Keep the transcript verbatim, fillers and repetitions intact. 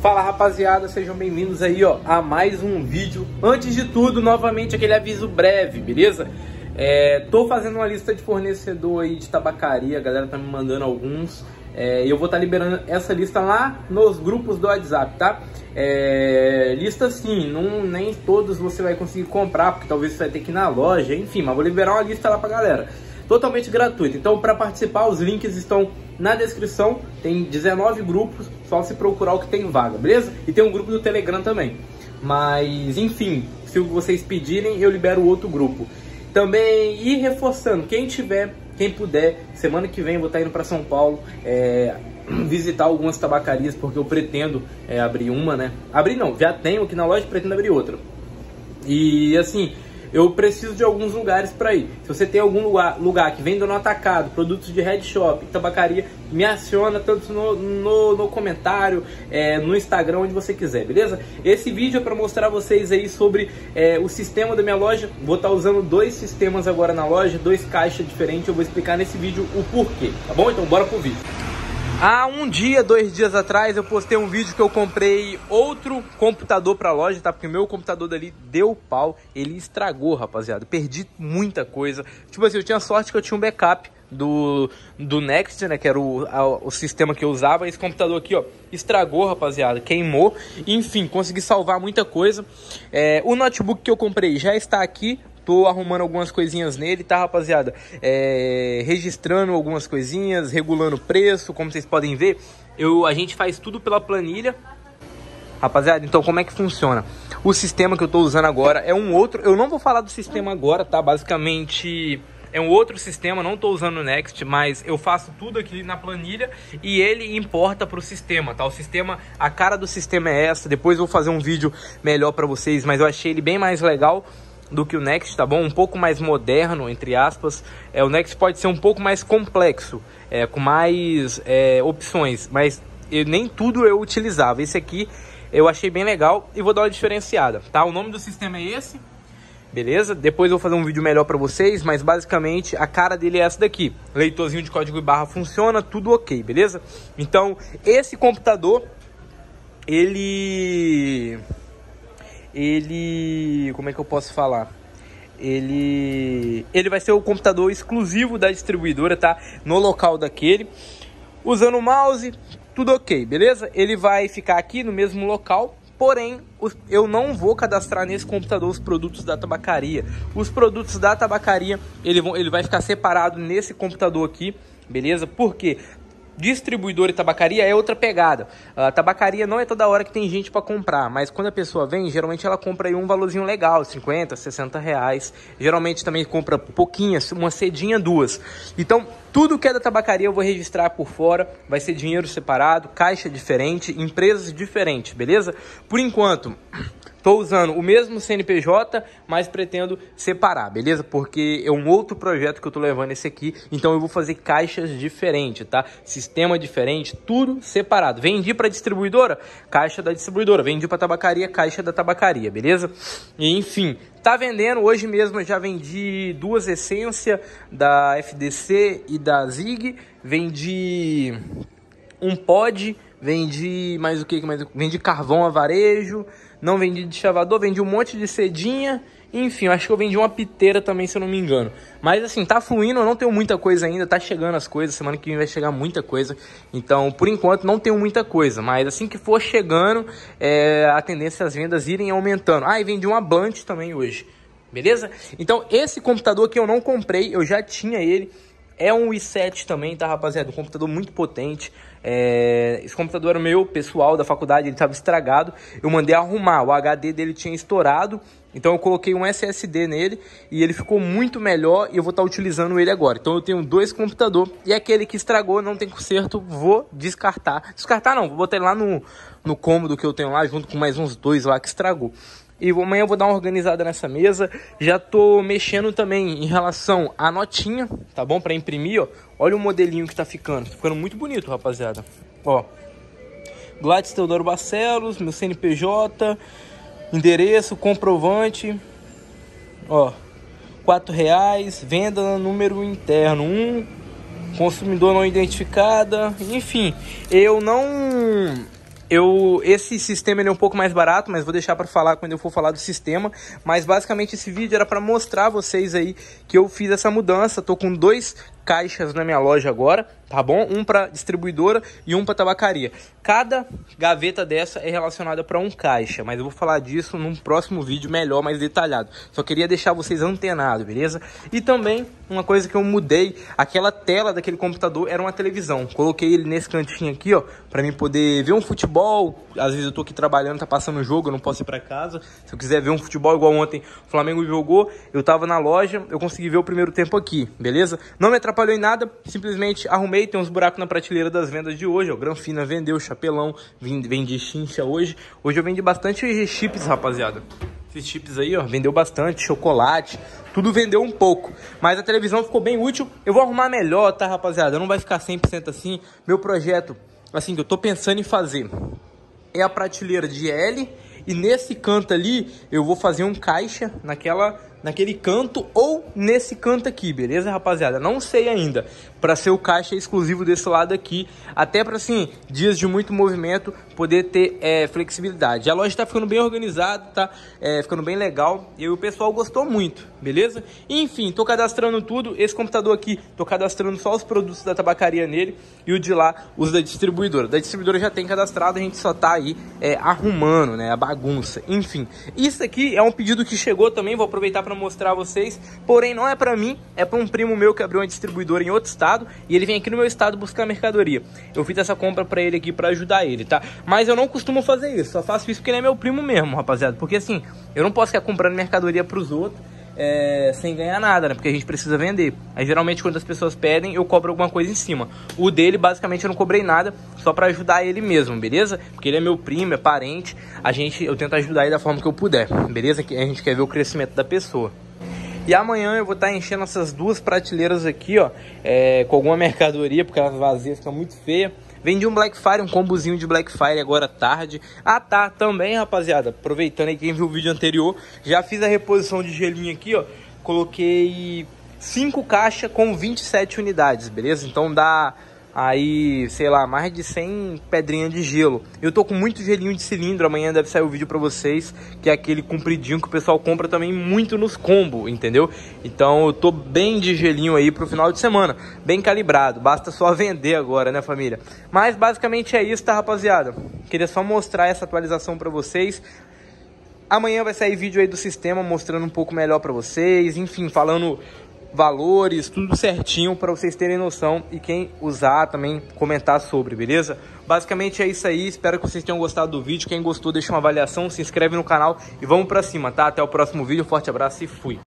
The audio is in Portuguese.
Fala rapaziada, sejam bem-vindos aí ó, a mais um vídeo. Antes de tudo, novamente aquele aviso breve, beleza? É, tô fazendo uma lista de fornecedor aí de tabacaria, a galera tá me mandando alguns. É, eu vou estar tá liberando essa lista lá nos grupos do WhatsApp, tá? É, lista sim, não, nem todos você vai conseguir comprar, porque talvez você vai ter que ir na loja, enfim, mas vou liberar uma lista lá pra galera. Totalmente gratuito. Então, para participar, os links estão na descrição. Tem dezenove grupos, só se procurar o que tem vaga, beleza? E tem um grupo do Telegram também. Mas, enfim, se vocês pedirem, eu libero outro grupo. Também, e reforçando, quem tiver, quem puder, semana que vem eu vou estar indo para São Paulo, é, visitar algumas tabacarias, porque eu pretendo é, abrir uma, né? Abrir não, já tenho aqui na loja, pretendo abrir outra. E, assim, eu preciso de alguns lugares para ir. Se você tem algum lugar, lugar que vende no atacado, produtos de head shop, tabacaria, me aciona tanto no, no, no comentário, é, no Instagram, onde você quiser, beleza? Esse vídeo é para mostrar a vocês aí sobre é, o sistema da minha loja. Vou estar usando dois sistemas agora na loja, dois caixas diferentes. Eu vou explicar nesse vídeo o porquê, tá bom? Então bora pro vídeo. Há um dia, dois dias atrás, eu postei um vídeo que eu comprei outro computador pra loja, tá? Porque o meu computador dali deu pau, ele estragou, rapaziada. Perdi muita coisa. Tipo assim, eu tinha sorte que eu tinha um backup do, do Next, né? Que era o, a, o sistema que eu usava. Esse computador aqui, ó, estragou, rapaziada. Queimou. Enfim, consegui salvar muita coisa. É, o notebook que eu comprei já está aqui. Tô arrumando algumas coisinhas nele, tá, rapaziada? É, registrando algumas coisinhas, regulando o preço, como vocês podem ver. Eu, a gente faz tudo pela planilha. Rapaziada, então como é que funciona? O sistema que eu tô usando agora é um outro. Eu não vou falar do sistema agora, tá? Basicamente é um outro sistema, não tô usando o Next, mas eu faço tudo aqui na planilha e ele importa pro sistema, tá? O sistema, a cara do sistema é essa. Depois eu vou fazer um vídeo melhor pra vocês, mas eu achei ele bem mais legal do que o Next, tá bom? Um pouco mais moderno, entre aspas. É, o Next pode ser um pouco mais complexo, é, com mais é, opções, mas eu, nem tudo eu utilizava. Esse aqui eu achei bem legal e vou dar uma diferenciada, tá? O nome do sistema é esse, beleza? Depois eu vou fazer um vídeo melhor pra vocês, mas basicamente a cara dele é essa daqui. Leitorzinho de código e barra funciona, tudo ok, beleza? Então, esse computador, ele... ele, como é que eu posso falar? Ele, ele vai ser o computador exclusivo da distribuidora, tá? No local daquele, usando o mouse, tudo ok, beleza? Ele vai ficar aqui no mesmo local, porém, eu não vou cadastrar nesse computador os produtos da tabacaria. Os produtos da tabacaria, ele, vão, ele vai ficar separado nesse computador aqui, beleza? Por quê? Distribuidor e tabacaria é outra pegada. A tabacaria não é toda hora que tem gente para comprar, mas quando a pessoa vem, geralmente ela compra aí um valorzinho legal, cinquenta, sessenta reais. Geralmente também compra pouquinhas, uma cedinha, duas. Então, tudo que é da tabacaria eu vou registrar por fora, vai ser dinheiro separado, caixa diferente, empresas diferentes, beleza? Por enquanto, tô usando o mesmo C N P J, mas pretendo separar, beleza? Porque é um outro projeto que eu tô levando esse aqui, então eu vou fazer caixas diferentes, tá? Sistema diferente, tudo separado. Vendi para distribuidora, caixa da distribuidora. Vendi para tabacaria, caixa da tabacaria, beleza? E, enfim, tá vendendo. Hoje mesmo eu já vendi duas essências da F D C e da Zig. Vendi um pod, vendi mais o que? Mais, vendi carvão a varejo. Não vendi de chavador, vendi um monte de cedinha. Enfim, eu acho que eu vendi uma piteira também, se eu não me engano. Mas assim, tá fluindo, eu não tenho muita coisa ainda. Tá chegando as coisas, semana que vem vai chegar muita coisa. Então, por enquanto, não tenho muita coisa. Mas assim que for chegando, é, a tendência é as vendas irem aumentando. Ah, e vendi uma Blunt também hoje, beleza? Então, esse computador que eu não comprei, eu já tinha ele. É um i sete também, tá, rapaziada? Um computador muito potente. É... Esse computador era meu, pessoal da faculdade, ele estava estragado. Eu mandei arrumar, o H D dele tinha estourado. Então eu coloquei um S S D nele e ele ficou muito melhor e eu vou estar utilizando ele agora. Então eu tenho dois computadores e aquele que estragou, não tem conserto, vou descartar. Descartar não, vou botar ele lá no, no cômodo que eu tenho lá, junto com mais uns dois lá que estragou. E amanhã eu vou dar uma organizada nessa mesa. Já tô mexendo também em relação à notinha, tá bom? Pra imprimir, ó. Olha o modelinho que tá ficando. Tá ficando muito bonito, rapaziada. Ó. Gladys Teodoro Barcelos, meu C N P J, endereço, comprovante. Ó. quatro reais, venda número interno um, consumidor não identificada. Enfim, eu não... Eu, esse sistema ele é um pouco mais barato, mas vou deixar para falar quando eu for falar do sistema. Mas basicamente esse vídeo era para mostrar a vocês aí que eu fiz essa mudança. Tô com dois caixas na minha loja agora, tá bom? Um para distribuidora e um para tabacaria. Cada gaveta dessa é relacionada para um caixa, mas eu vou falar disso num próximo vídeo melhor, mais detalhado. Só queria deixar vocês antenados, beleza? E também uma coisa que eu mudei, aquela tela daquele computador era uma televisão. Coloquei ele nesse cantinho aqui, ó, para mim poder ver um futebol. Às vezes eu tô aqui trabalhando, tá passando o jogo, eu não posso ir para casa. Se eu quiser ver um futebol igual ontem o Flamengo jogou, eu tava na loja, eu consegui ver o primeiro tempo aqui, beleza? Não me atrapalhou em nada, simplesmente arrumei, tem uns buracos na prateleira das vendas de hoje, ó, Granfina vendeu, Chapelão, vendi chincha hoje. Hoje eu vendi bastante chips, rapaziada. Esses chips aí, ó, vendeu bastante, chocolate, tudo vendeu um pouco. Mas a televisão ficou bem útil, eu vou arrumar melhor, tá, rapaziada? Não vai ficar cem por cento assim. Meu projeto, assim, que eu tô pensando em fazer é a prateleira de L, e nesse canto ali eu vou fazer um caixa naquela... naquele canto ou nesse canto aqui, beleza, rapaziada? Não sei ainda, para ser o caixa exclusivo desse lado aqui, até para, assim, dias de muito movimento, poder ter é, flexibilidade. A loja tá ficando bem organizada, tá é, ficando bem legal, e o pessoal gostou muito, beleza? Enfim, tô cadastrando tudo, esse computador aqui, tô cadastrando só os produtos da tabacaria nele, e o de lá, os da distribuidora. Da distribuidora já tem cadastrado, a gente só tá aí é, arrumando, né, a bagunça. Enfim, isso aqui é um pedido que chegou também, vou aproveitar para mostrar a vocês, porém não é para mim, é para um primo meu que abriu uma distribuidora em outro estado e ele vem aqui no meu estado buscar mercadoria. Eu fiz essa compra para ele aqui para ajudar ele, tá? Mas eu não costumo fazer isso, só faço isso porque ele é meu primo mesmo, rapaziada, porque assim, eu não posso ficar comprando mercadoria para os outros é, sem ganhar nada, né? Porque a gente precisa vender. Aí geralmente quando as pessoas pedem, eu cobro alguma coisa em cima. O dele, basicamente, eu não cobrei nada, só para ajudar ele mesmo, beleza? Porque ele é meu primo, é parente, a gente, eu tento ajudar ele da forma que eu puder, beleza? Que a gente quer ver o crescimento da pessoa. E amanhã eu vou estar enchendo essas duas prateleiras aqui, ó, é, com alguma mercadoria, porque elas vazias ficam muito feias. Vendi um Black Friday, um combozinho de Black Friday agora à tarde. Ah, tá, também, rapaziada, aproveitando aí quem viu o vídeo anterior, já fiz a reposição de gelinho aqui, ó. Coloquei cinco caixas com vinte e sete unidades, beleza? Então dá aí, sei lá, mais de cem pedrinhas de gelo. Eu tô com muito gelinho de cilindro, amanhã deve sair o vídeo pra vocês, que é aquele compridinho que o pessoal compra também muito nos combos, entendeu? Então eu tô bem de gelinho aí pro final de semana, bem calibrado, basta só vender agora, né, família? Mas basicamente é isso, tá, rapaziada? Queria só mostrar essa atualização pra vocês. Amanhã vai sair vídeo aí do sistema mostrando um pouco melhor pra vocês, enfim, falando valores, tudo certinho para vocês terem noção e quem usar também comentar sobre, beleza? Basicamente é isso aí, espero que vocês tenham gostado do vídeo. Quem gostou deixa uma avaliação, se inscreve no canal e vamos pra cima, tá? Até o próximo vídeo, forte abraço e fui!